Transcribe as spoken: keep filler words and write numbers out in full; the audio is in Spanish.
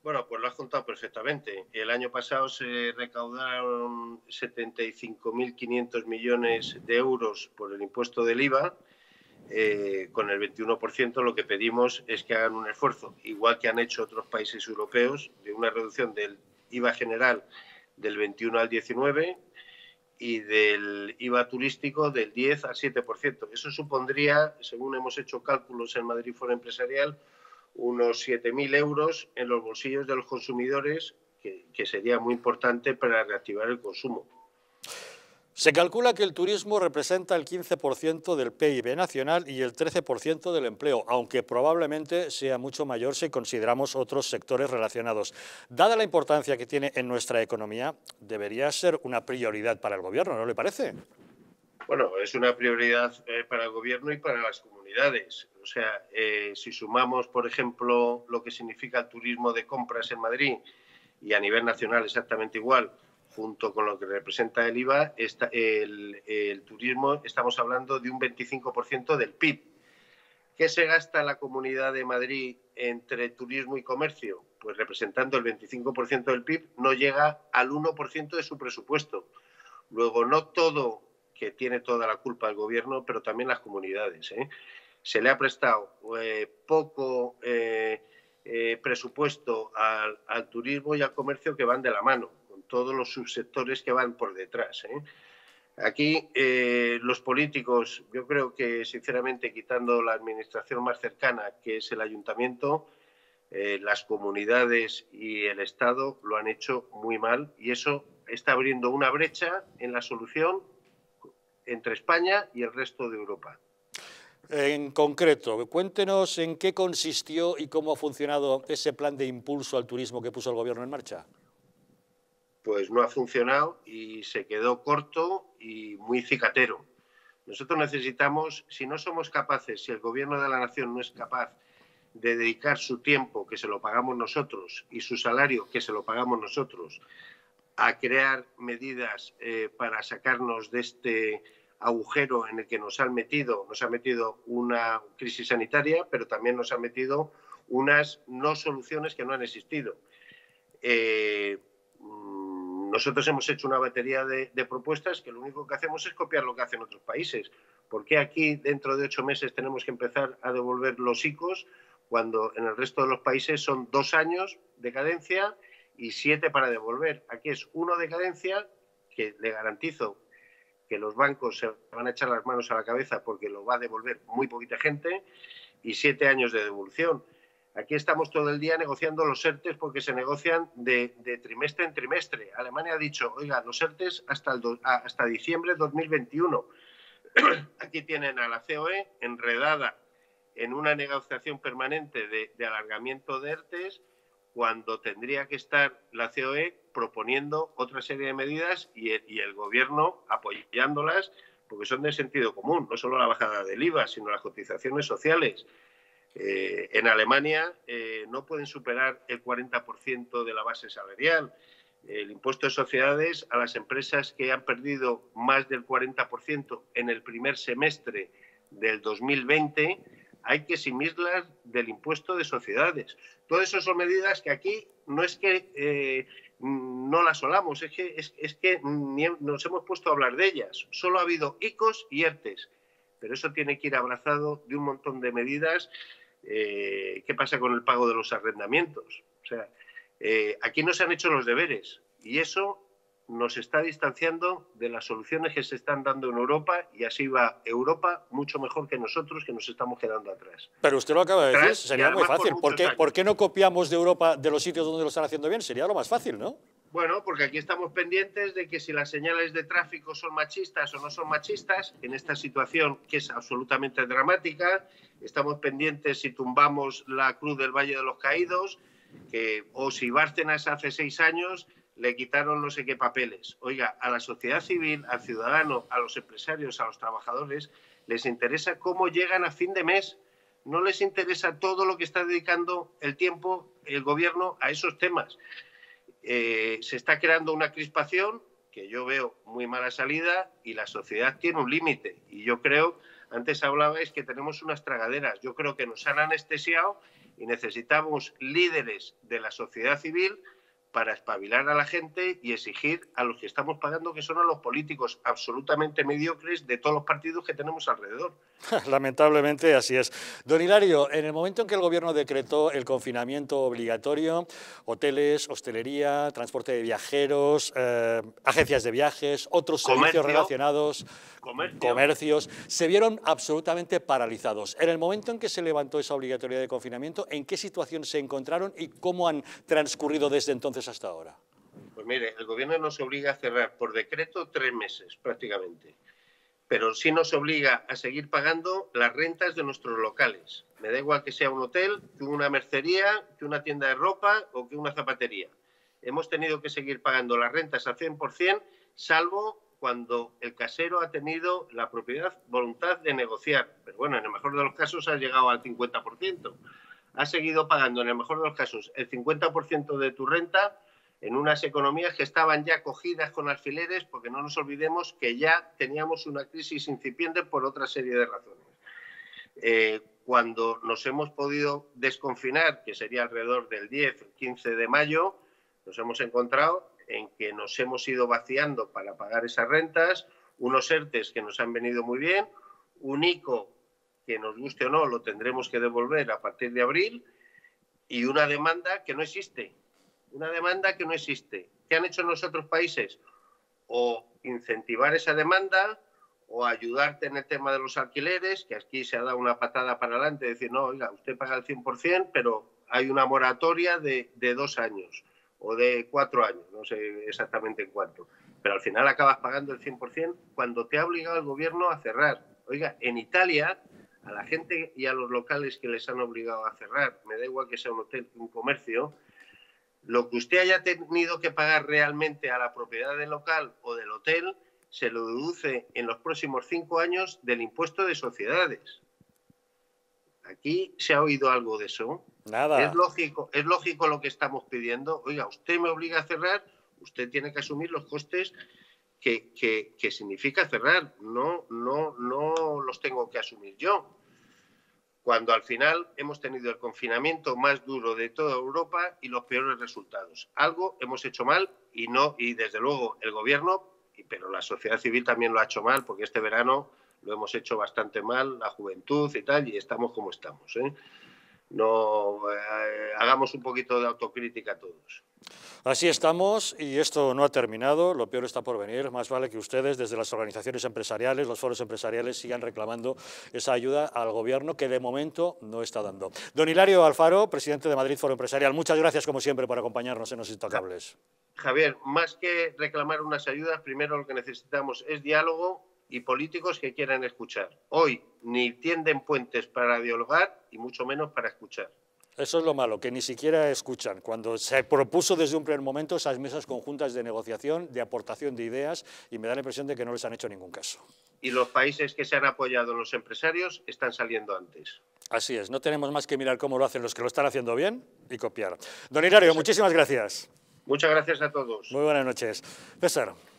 Bueno, pues lo has contado perfectamente. El año pasado se recaudaron setenta y cinco mil quinientos millones de euros por el impuesto del I V A. Eh, con el veintiuno por ciento lo que pedimos es que hagan un esfuerzo, igual que han hecho otros países europeos, de una reducción del I V A general del veintiuno al diecinueve y del I V A turístico del diez al siete por ciento. Eso supondría, según hemos hecho cálculos en Madrid Foro Empresarial, unos siete mil euros en los bolsillos de los consumidores, que, que sería muy importante para reactivar el consumo. Se calcula que el turismo representa el quince por ciento del P I B nacional y el trece por ciento del empleo, aunque probablemente sea mucho mayor si consideramos otros sectores relacionados. Dada la importancia que tiene en nuestra economía, debería ser una prioridad para el Gobierno, ¿no le parece? Bueno, es una prioridad eh, para el Gobierno y para las comunidades. O sea, eh, si sumamos, por ejemplo, lo que significa el turismo de compras en Madrid y a nivel nacional exactamente igual, junto con lo que representa el I V A, esta, el, el turismo, estamos hablando de un veinticinco por ciento del P I B. ¿Qué se gasta la Comunidad de Madrid entre turismo y comercio? Pues representando el veinticinco por ciento del P I B, no llega al uno por ciento de su presupuesto. Luego, no todo, que tiene toda la culpa el Gobierno, pero también las comunidades, ¿eh? Se le ha prestado eh, poco eh, eh, presupuesto al, al turismo y al comercio, que van de la mano, con todos los subsectores que van por detrás, ¿eh? Aquí eh, los políticos, yo creo que sinceramente, quitando la administración más cercana, que es el ayuntamiento, eh, las comunidades y el Estado lo han hecho muy mal, y eso está abriendo una brecha en la solución entre España y el resto de Europa. En concreto, cuéntenos en qué consistió y cómo ha funcionado ese plan de impulso al turismo que puso el Gobierno en marcha. Pues no ha funcionado y se quedó corto y muy cicatero. Nosotros necesitamos, si no somos capaces, si el Gobierno de la Nación no es capaz de dedicar su tiempo, que se lo pagamos nosotros, y su salario, que se lo pagamos nosotros, a crear medidas eh, para sacarnos de este agujero en el que nos han metido, nos ha metido una crisis sanitaria, pero también nos ha metido unas no soluciones que no han existido. Eh, nosotros hemos hecho una batería de, de propuestas que lo único que hacemos es copiar lo que hacen otros países. ¿Por qué aquí dentro de ocho meses tenemos que empezar a devolver los I C Os cuando en el resto de los países son dos años de cadencia y siete para devolver? Aquí es uno de cadencia, que le garantizo que los bancos se van a echar las manos a la cabeza porque lo va a devolver muy poquita gente, y siete años de devolución. Aquí estamos todo el día negociando los ERTES porque se negocian de, de trimestre en trimestre. Alemania ha dicho, oiga, los ERTES hasta, el do, hasta diciembre de dos mil veintiuno. Aquí tienen a la C O E enredada en una negociación permanente de, de alargamiento de ERTES, cuando tendría que estar la C O E proponiendo otra serie de medidas y el, y el Gobierno apoyándolas, porque son de sentido común, no solo la bajada del I V A, sino las cotizaciones sociales. Eh, en Alemania eh, no pueden superar el cuarenta por ciento de la base salarial. El impuesto de sociedades a las empresas que han perdido más del cuarenta por ciento en el primer semestre del dos mil veinte, hay que eximirlas del impuesto de sociedades. Todas esas son medidas que aquí no es que eh, no las solamos, es que, es, es que ni nos hemos puesto a hablar de ellas. Solo ha habido I C Os y ERTES, pero eso tiene que ir abrazado de un montón de medidas. Eh, ¿Qué pasa con el pago de los arrendamientos? O sea, eh, aquí no se han hecho los deberes y eso nos está distanciando de las soluciones que se están dando en Europa, y así va Europa mucho mejor que nosotros, que nos estamos quedando atrás. Pero usted lo acaba de atrás, decir, sería muy fácil. Por, ¿Por qué, ¿Por qué no copiamos de Europa, de los sitios donde lo están haciendo bien? Sería lo más fácil, ¿no? Bueno, porque aquí estamos pendientes de que si las señales de tráfico son machistas o no son machistas, en esta situación que es absolutamente dramática. Estamos pendientes si tumbamos la Cruz del Valle de los Caídos, que, o si Bárcenas hace seis años le quitaron no sé qué papeles. Oiga, a la sociedad civil, al ciudadano, a los empresarios, a los trabajadores, les interesa cómo llegan a fin de mes. No les interesa todo lo que está dedicando el tiempo el Gobierno a esos temas. Eh, se está creando una crispación que yo veo muy mala salida, y la sociedad tiene un límite. Y yo creo, antes hablabais que tenemos unas tragaderas, yo creo que nos han anestesiado y necesitamos líderes de la sociedad civil para espabilar a la gente y exigir a los que estamos pagando, que son a los políticos absolutamente mediocres de todos los partidos que tenemos alrededor. Lamentablemente así es. Don Hilario, en el momento en que el Gobierno decretó el confinamiento obligatorio, hoteles, hostelería, transporte de viajeros, eh, agencias de viajes, otros Comercio, servicios relacionados, comercio. comercios, se vieron absolutamente paralizados. En el momento en que se levantó esa obligatoriedad de confinamiento, ¿en qué situación se encontraron y cómo han transcurrido desde entonces hasta ahora? Pues mire, el Gobierno nos obliga a cerrar por decreto tres meses prácticamente. Pero sí nos obliga a seguir pagando las rentas de nuestros locales. Me da igual que sea un hotel, que una mercería, que una tienda de ropa o que una zapatería. Hemos tenido que seguir pagando las rentas al cien por cien, salvo cuando el casero ha tenido la propiedad voluntad de negociar. Pero bueno, en el mejor de los casos ha llegado al cincuenta por ciento. Has seguido pagando, en el mejor de los casos, el cincuenta por ciento de tu renta en unas economías que estaban ya cogidas con alfileres, porque no nos olvidemos que ya teníamos una crisis incipiente por otra serie de razones. Eh, cuando nos hemos podido desconfinar, que sería alrededor del diez o quince de mayo, nos hemos encontrado en que nos hemos ido vaciando para pagar esas rentas, unos ERTES que nos han venido muy bien, un ICO que nos guste o no lo tendremos que devolver a partir de abril y una demanda que no existe. Una demanda que no existe. ¿Qué han hecho en los otros países? O incentivar esa demanda o ayudarte en el tema de los alquileres, que aquí se ha dado una patada para adelante, decir, no, oiga, usted paga el cien por cien, pero hay una moratoria de, de dos años o de cuatro años, no sé exactamente en cuánto. Pero al final acabas pagando el cien por cien cuando te ha obligado el gobierno a cerrar. Oiga, en Italia, a la gente y a los locales que les han obligado a cerrar, me da igual que sea un hotel, un comercio, lo que usted haya tenido que pagar realmente a la propiedad del local o del hotel se lo deduce en los próximos cinco años del impuesto de sociedades. ¿Aquí se ha oído algo de eso? Nada. ¿Es lógico, es lógico lo que estamos pidiendo? Oiga, usted me obliga a cerrar, usted tiene que asumir los costes que, que, que significa cerrar. No, no, no los tengo que asumir yo. Cuando al final hemos tenido el confinamiento más duro de toda Europa y los peores resultados. Algo hemos hecho mal y no y desde luego el gobierno, pero la sociedad civil también lo ha hecho mal porque este verano lo hemos hecho bastante mal, la juventud y tal, y estamos como estamos, ¿eh? No eh, hagamos un poquito de autocrítica todos. Así estamos y esto no ha terminado, lo peor está por venir. Más vale que ustedes desde las organizaciones empresariales, los foros empresariales, sigan reclamando esa ayuda al gobierno que de momento no está dando. Don Hilario Alfaro, presidente de Madrid Foro Empresarial, muchas gracias como siempre por acompañarnos en Los Intocables. Javier, más que reclamar unas ayudas, primero lo que necesitamos es diálogo y políticos que quieran escuchar. Hoy ni tienden puentes para dialogar y mucho menos para escuchar. Eso es lo malo, que ni siquiera escuchan. Cuando se propuso desde un primer momento esas mesas conjuntas de negociación, de aportación de ideas, y me da la impresión de que no les han hecho ningún caso. Y los países que se han apoyado en los empresarios están saliendo antes. Así es, no tenemos más que mirar cómo lo hacen los que lo están haciendo bien y copiar. Don Hilario, muchísimas gracias. Muchas gracias a todos. Muy buenas noches. César.